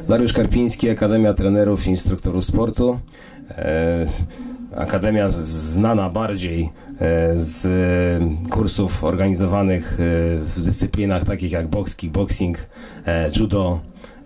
Dariusz Karpiński, Akademia Trenerów i Instruktorów Sportu. Akademia znana bardziej z kursów organizowanych w dyscyplinach takich jak boks, kickboxing, judo.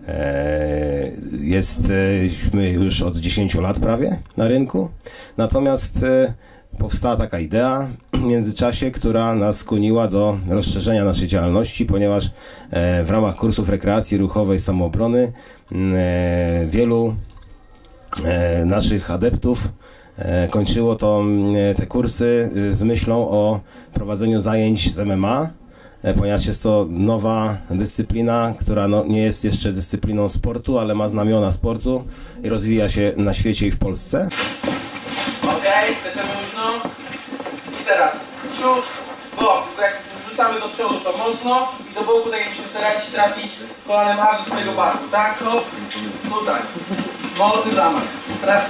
Jesteśmy już od 10 lat prawie na rynku. Natomiast powstała taka idea w międzyczasie, która nas skłoniła do rozszerzenia naszej działalności, ponieważ w ramach kursów rekreacji ruchowej samoobrony wielu naszych adeptów kończyło te kursy z myślą o prowadzeniu zajęć z MMA, ponieważ jest to nowa dyscyplina, która nie jest jeszcze dyscypliną sportu, ale ma znamiona sportu i rozwija się na świecie i w Polsce. Okej, steczemy luźno. I teraz przód, bok. Tylko jak wrzucamy do przodu, to mocno i do boku, tak jakbyśmy starali się trafić kolanem aż do swojego barku, tak? To tutaj. Mocny zamach. Teraz.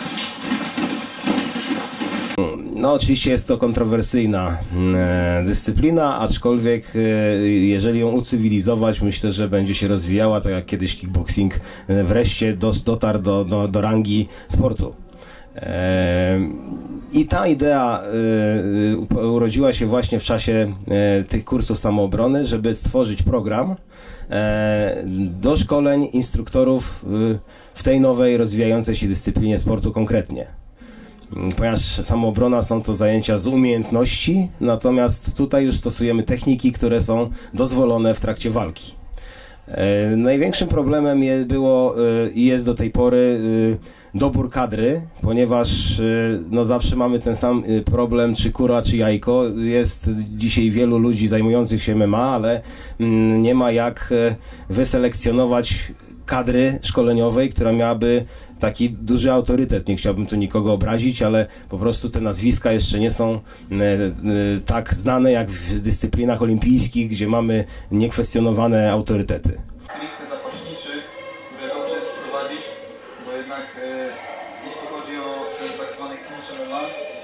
No oczywiście jest to kontrowersyjna dyscyplina, aczkolwiek jeżeli ją ucywilizować, myślę, że będzie się rozwijała, tak jak kiedyś kickboxing wreszcie dotarł do rangi sportu. I ta idea urodziła się właśnie w czasie tych kursów samoobrony, żeby stworzyć program do szkoleń instruktorów w tej nowej, rozwijającej się dyscyplinie sportu konkretnie. Ponieważ samoobrona są to zajęcia z umiejętności, natomiast tutaj już stosujemy techniki, które są dozwolone w trakcie walki. Największym problemem było i jest do tej pory dobór kadry, ponieważ no zawsze mamy ten sam problem, czy kura, czy jajko. Jest dzisiaj wielu ludzi zajmujących się MMA, ale nie ma jak wyselekcjonować kadry szkoleniowej, która miałaby taki duży autorytet. Nie chciałbym tu nikogo obrazić, ale po prostu te nazwiska jeszcze nie są tak znane jak w dyscyplinach olimpijskich, gdzie mamy niekwestionowane autorytety. Stricte zapaśniczy, które dobrze jest wprowadzić, bo jednak jeśli chodzi o ten tak zwany clinch MMA,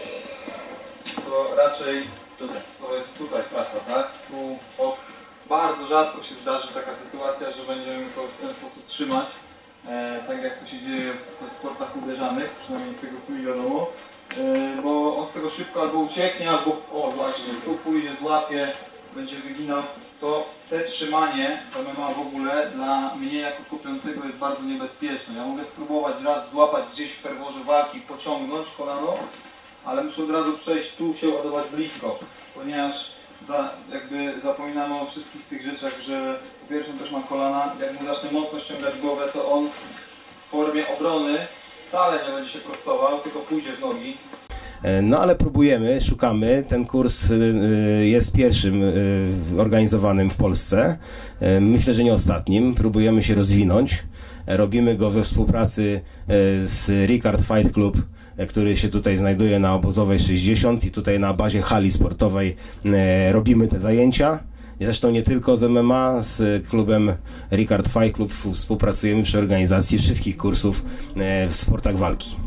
to raczej to jest tutaj praca, tak? Tu bardzo rzadko się zdarzy taka sytuacja, że będziemy to w ten sposób trzymać, tak jak to się dzieje w sportach uderzanych, przynajmniej z tego co mi wiadomo, bo on z tego szybko albo ucieknie, albo o właśnie, tu pójdzie, złapie, będzie wyginał. To te trzymanie MMA w ogóle dla mnie jako kupującego jest bardzo niebezpieczne. Ja mogę spróbować raz złapać gdzieś w ferworze walki, pociągnąć kolano, ale muszę od razu przejść tu, się ładować blisko, ponieważ jakby zapominamy o wszystkich tych rzeczach, że po pierwsze też ma kolana, jak mu zacznę mocno ściągać głowę, to on w formie obrony wcale nie będzie się prostował, tylko pójdzie w nogi. No ale próbujemy, szukamy. Ten kurs jest pierwszym organizowanym w Polsce. Myślę, że nie ostatnim. Próbujemy się rozwinąć. Robimy go we współpracy z Ricard Fight Club, który się tutaj znajduje na Obozowej 60 i tutaj na bazie hali sportowej robimy te zajęcia. Zresztą nie tylko z MMA, z klubem Ricard Fight Club współpracujemy przy organizacji wszystkich kursów w sportach walki.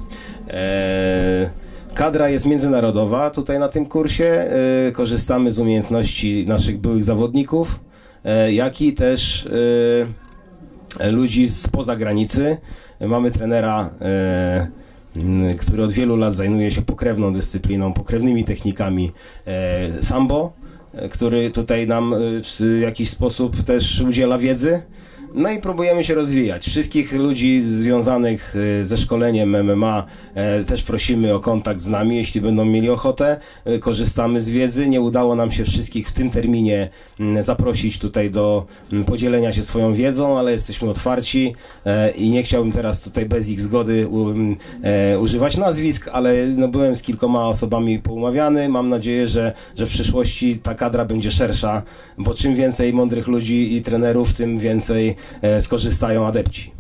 Kadra jest międzynarodowa tutaj na tym kursie. Korzystamy z umiejętności naszych byłych zawodników, jak i też ludzi spoza granicy. Mamy trenera, który od wielu lat zajmuje się pokrewną dyscypliną, pokrewnymi technikami sambo, który tutaj nam w jakiś sposób też udziela wiedzy. No i próbujemy się rozwijać. Wszystkich ludzi związanych ze szkoleniem MMA też prosimy o kontakt z nami, jeśli będą mieli ochotę. Korzystamy z wiedzy. Nie udało nam się wszystkich w tym terminie zaprosić tutaj do podzielenia się swoją wiedzą, ale jesteśmy otwarci i nie chciałbym teraz tutaj bez ich zgody używać nazwisk, ale no byłem z kilkoma osobami poumawiany. Mam nadzieję, że w przyszłości ta kadra będzie szersza, bo czym więcej mądrych ludzi i trenerów, tym więcej skorzystają adepci.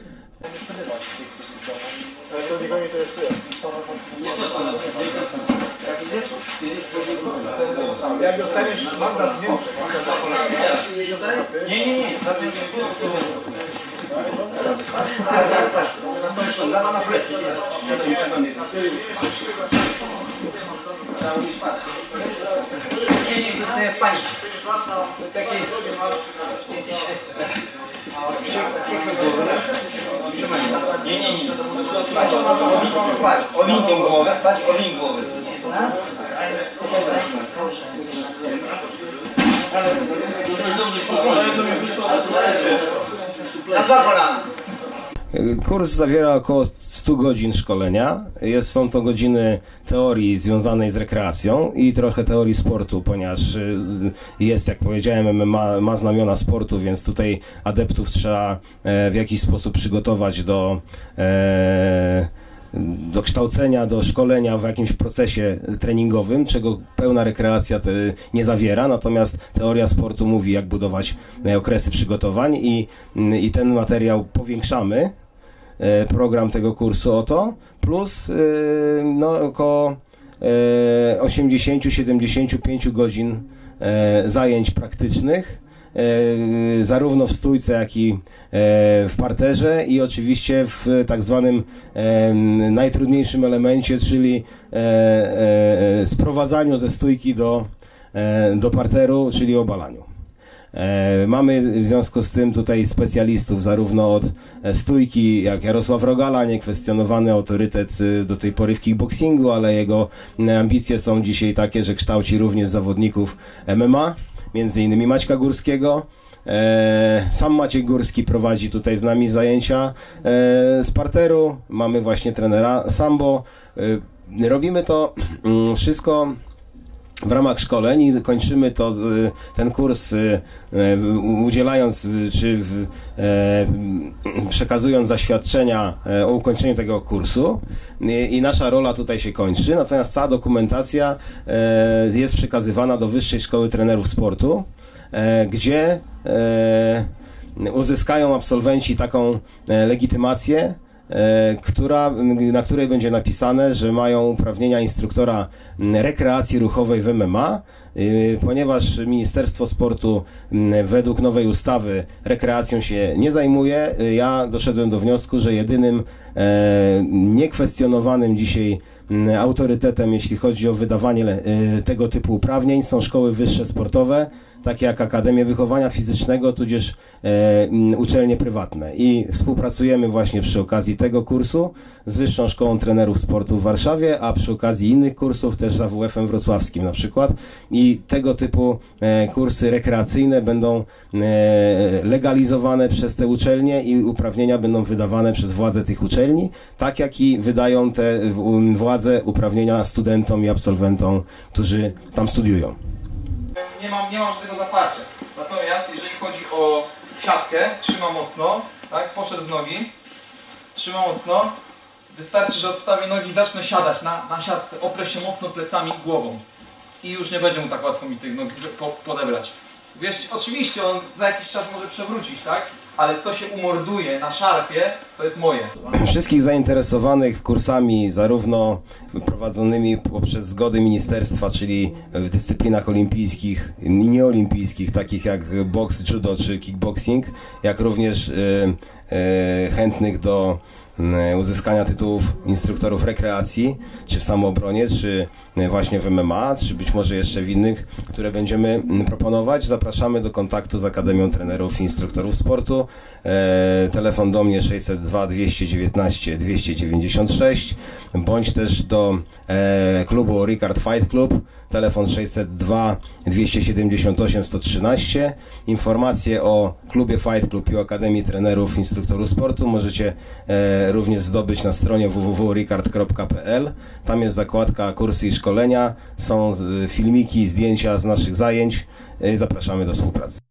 Jak dostaniesz mandat, nie muszę. Nie. Dama na plecy. Nie zostaje w panice. Takie... Nie. Patrz, owin tą głowę, patrz, owin głowę. Na dwa kolana. Kurs zawiera około 100 godzin szkolenia. Są to godziny teorii związanej z rekreacją i trochę teorii sportu, ponieważ jest, jak powiedziałem, ma znamiona sportu, więc tutaj adeptów trzeba w jakiś sposób przygotować do kształcenia, do szkolenia w jakimś procesie treningowym, czego pełna rekreacja nie zawiera, natomiast teoria sportu mówi, jak budować okresy przygotowań i ten materiał powiększamy, program tego kursu o to, plus no, około 80-75 godzin zajęć praktycznych, zarówno w stójce, jak i w parterze i oczywiście w tak zwanym najtrudniejszym elemencie, czyli sprowadzaniu ze stójki do parteru, czyli obalaniu. Mamy w związku z tym tutaj specjalistów zarówno od stójki, jak Jarosław Rogala, niekwestionowany autorytet do tej pory w kickboxingu, ale jego ambicje są dzisiaj takie, że kształci również zawodników MMA, między innymi Maćka Górskiego. Sam Maciej Górski prowadzi tutaj z nami zajęcia z parteru. Mamy właśnie trenera sambo. Robimy to wszystko w ramach szkoleń i kończymy ten kurs udzielając czy przekazując zaświadczenia o ukończeniu tego kursu i nasza rola tutaj się kończy, natomiast cała dokumentacja jest przekazywana do Wyższej Szkoły Trenerów Sportu, gdzie uzyskają absolwenci taką legitymację, na której będzie napisane, że mają uprawnienia instruktora rekreacji ruchowej w MMA, ponieważ Ministerstwo Sportu według nowej ustawy rekreacją się nie zajmuje. Ja doszedłem do wniosku, że jedynym niekwestionowanym dzisiaj autorytetem, jeśli chodzi o wydawanie tego typu uprawnień, są szkoły wyższe sportowe, takie jak Akademie Wychowania Fizycznego, tudzież uczelnie prywatne. I współpracujemy właśnie przy okazji tego kursu z Wyższą Szkołą Trenerów Sportu w Warszawie, a przy okazji innych kursów też z AWF-em wrocławskim na przykład. I tego typu kursy rekreacyjne będą legalizowane przez te uczelnie i uprawnienia będą wydawane przez władze tych uczelni, tak jak i wydają te władze uprawnienia studentom i absolwentom, którzy tam studiują. Nie mam żadnego zaparcia. Natomiast jeżeli chodzi o siatkę, trzyma mocno, tak, poszedł w nogi, trzyma mocno, wystarczy, że odstawię nogi i zacznę siadać na siatce, oprę się mocno plecami i głową i już nie będzie mu tak łatwo mi tych nogi podebrać. Wiesz, oczywiście on za jakiś czas może przewrócić, tak? Ale co się umorduje na szarpie, to jest moje. Wszystkich zainteresowanych kursami, zarówno prowadzonymi poprzez zgody ministerstwa, czyli w dyscyplinach olimpijskich i nieolimpijskich, takich jak boks, judo czy kickboxing, jak również chętnych do uzyskania tytułów instruktorów rekreacji, czy w samoobronie, czy właśnie w MMA, czy być może jeszcze w innych, które będziemy proponować. Zapraszamy do kontaktu z Akademią Trenerów i Instruktorów Sportu. Telefon do mnie 602 219 296, bądź też do klubu Ricard Fight Club, telefon 602 278 113. Informacje o klubie Fight Club i o Akademii Trenerów i Instruktorów Sportu możecie również zdobyć na stronie www.ricard.pl. Tam jest zakładka kursy i szkolenia, są filmiki, zdjęcia z naszych zajęć. Zapraszamy do współpracy.